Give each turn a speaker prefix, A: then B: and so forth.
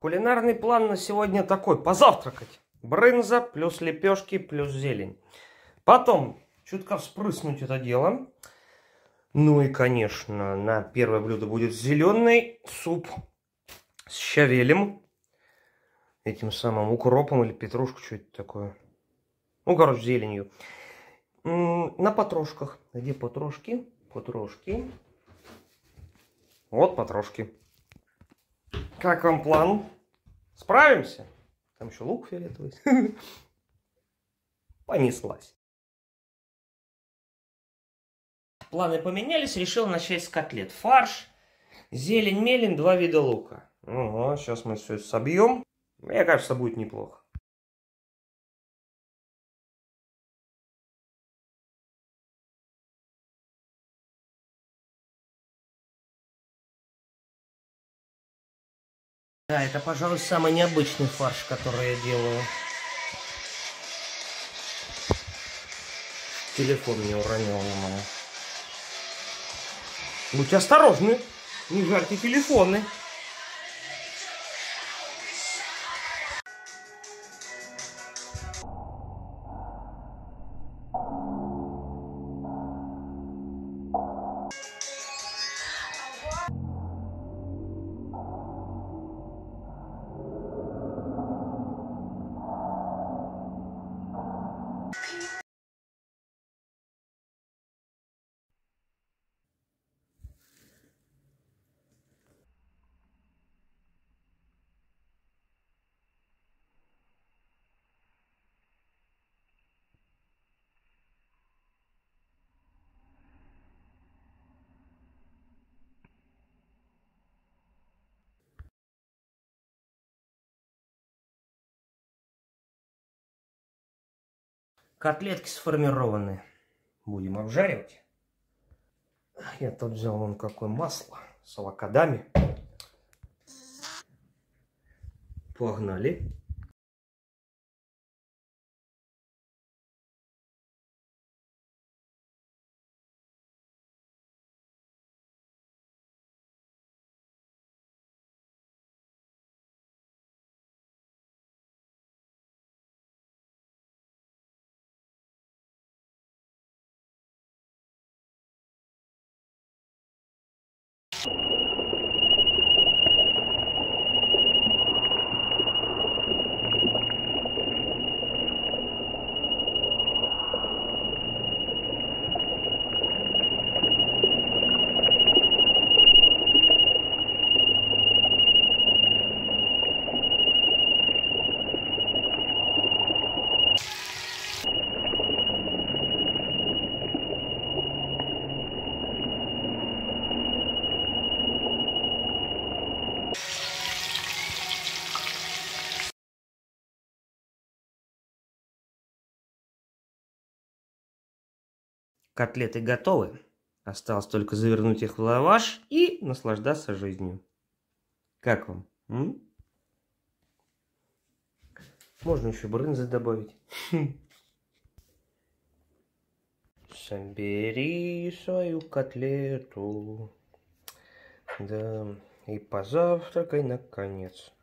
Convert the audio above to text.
A: Кулинарный план на сегодня такой. Позавтракать. Брынза плюс лепешки плюс зелень. Потом чутка вспрыснуть это дело. Ну и, конечно, на первое блюдо будет зеленый суп с щавелем. Этим самым укропом или петрушку, что это такое. Ну, короче, зеленью. На потрошках. Где потрошки? Потрошки. Вот потрошки. Как вам план? Справимся? Там еще лук фиолетовый. Понеслась. Планы поменялись, решил начать с котлет. Фарш, зелень, мелень, 2 вида лука. Ага, сейчас мы все это собьем. Мне кажется, будет неплохо. Да, это, пожалуй, самый необычный фарш, который я делаю. Телефон не уронил, ё-моё. Будьте осторожны, не жарьте телефоны. Котлетки сформированы. Будем обжаривать. Я тут взял вон какое масло с авокадами. Погнали. Котлеты готовы. Осталось только завернуть их в лаваш и наслаждаться жизнью. Как вам? Можно еще брынзы добавить. Собери свою котлету. Да, и позавтракай наконец.